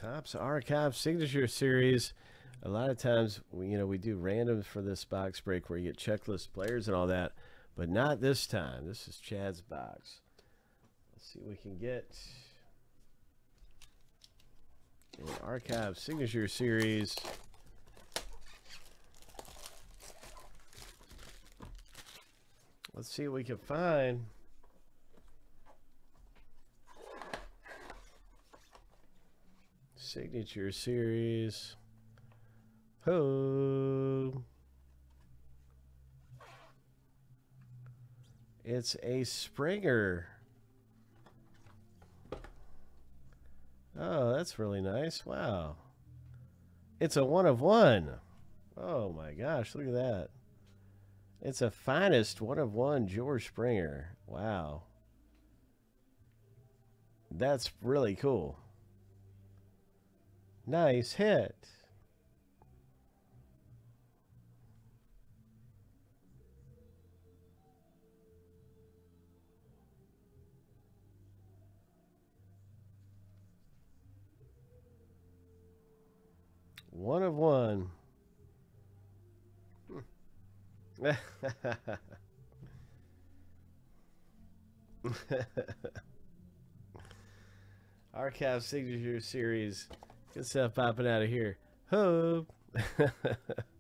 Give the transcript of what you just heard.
Topps Archive Signature Series. A lot of times, we do randoms for this box break where you get checklist players and all that, but not this time. This is Chad's box. Let's see what we can get. An Archive Signature Series. Let's see what we can find. Signature Series. Ho! It's a Springer. Oh, that's really nice. Wow. It's a 1 of 1. Oh my gosh, look at that. It's a finest 1 of 1 George Springer. Wow. That's really cool. Nice hit. One of 1. Archive Signature Series. Good stuff popping out of here. Hope.